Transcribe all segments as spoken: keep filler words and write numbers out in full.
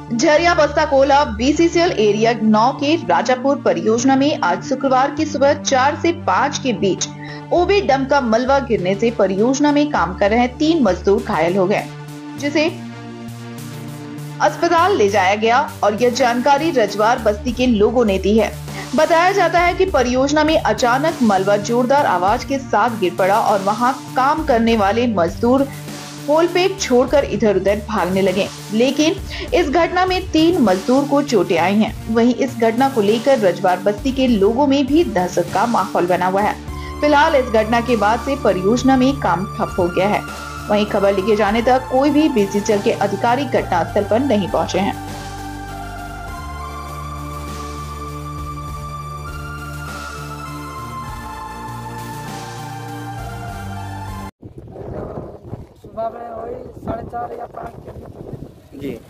झरिया बस्ता Cola BCCL area नौ के राजापुर परियोजना में आज शुक्रवार की सुबह चार से पाँच के बीच ओवी डम का मलबा गिरने से परियोजना में काम कर रहे तीन मजदूर घायल हो गए, जिसे अस्पताल ले जाया गया और यह जानकारी रजवार बस्ती के लोगों ने दी है। बताया जाता है कि परियोजना में अचानक मलबा जोरदार आवाज के साथ गिर पड़ा और वहां काम करने वाले मजदूर पोलपेट छोड़कर इधर उधर भागने लगे, लेकिन इस घटना में तीन मजदूर को चोटें आई हैं। वहीं इस घटना को लेकर रजवार बस्ती के लोगों में भी दहशत का माहौल बना हुआ है। फिलहाल इस घटना के बाद से परियोजना में काम ठप हो गया है। वहीं खबर लिखे जाने तक कोई भी बीसीसीएल के अधिकारी घटनास्थल पर नहीं पहुंचे हैं। सुबह में वही साढ़े चार या पाँच के बीच जी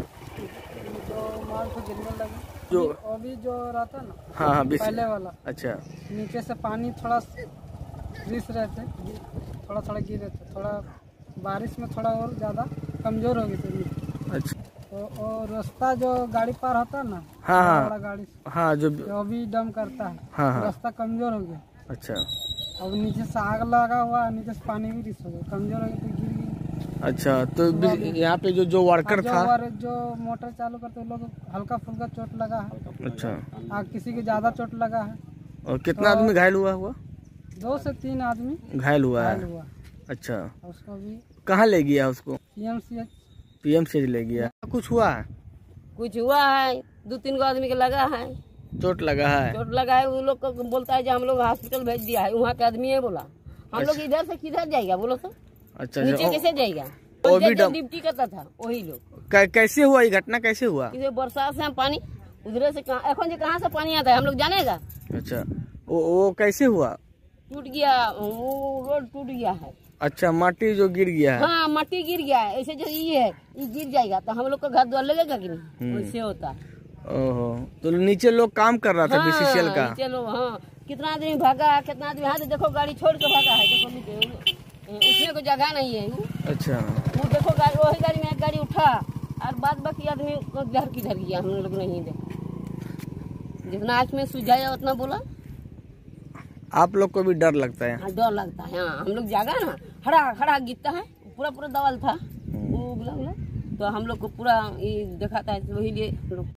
जो माल को गिरने लगे, जो अभी जो रहता ना हाँ हाँ पहले वाला, अच्छा नीचे से पानी थोड़ा रिस रहे थे, थोड़ा थोड़ा गिर रहे थे, थोड़ा बारिश में थोड़ा और ज़्यादा कमज़ोर हो गए थे। अच्छा तो और रास्ता जो गाड़ी पार होता है ना, हाँ हाँ बड़ा गाड़ी से हाँ जो जो अभी डम करता है, हाँ हाँ रास्ता कमज़ोर हो गया। अच्छा अब नीचे से आग लगा हुआ, नीचे से पानी भी रिस हो गया, कमज़ोर हो गया तो गिर गई। अच्छा तो भी- यहाँ पे जो जो वर्कर जो था और जो मोटर चालू करते हैं, लोग हल्का फुल्का चोट लगा है, अच्छा, आ, किसी को ज्यादा चोट लगा है। और कितना आदमी घायल हुआ हुआ दो से तीन आदमी घायल हुआ घायल है? हुआ। अच्छा, और उसको भी कहाँ ले गया उसको? पीएमसीएच पीएमसीएच ले गया। कुछ हुआ है? कुछ हुआ है, दो तीन को आदमी के लगा है, चोट लगा है? चोट लगा है। वो लोग को बोलता है जो हम लोग हॉस्पिटल भेज दिया है, वहाँ के आदमी है बोला। हम लोग इधर से किधर जाएगा बोलो तो? अच्छा, नीचे कैसे जाएगा? ओवी डम ड्यूटी करता था वही लोग। कै, कैसे हुआ ये घटना? कैसे हुआ? किसी बरसात से हम पानी उधर से कहाँ एखन जी कहाँ से पानी आता है हम लोग जानेगा? अच्छा, वो वो कैसे हुआ? टूट गया, वो रोड टूट गया है। अच्छा, माटी जो गिर गया है? हाँ मट्टी गिर गया है। ऐसे जो ये है ये गिर जाएगा तो हम लोग का घर द्वार लगेगा कि नहीं? वैसे होता है। ओहो, तो नीचे लोग काम कर रहा था बीसीसीएल का? चलो हाँ, कितना आदमी भागा, कितना आदमी यहाँ देखो गाड़ी छोड़ के भागा है। देखो नीचे उठने को जगह नहीं है। अच्छा, वो देखो गाड़ी, वही गाड़ी में एक गाड़ी उठा और बाद बाकी आदमी को घर किधर गया हम लोग नहीं देखा। जितना आँख में सुझाया उतना बोला। आप लोग को भी डर लगता है? हाँ डर लगता है। हाँ हम लोग जागा ना, हरा हरा गिरता है, पूरा पूरा दवाल था वो उगला उगला, तो हम लोग को पूरा ये दिखाता है, वही लिए लोग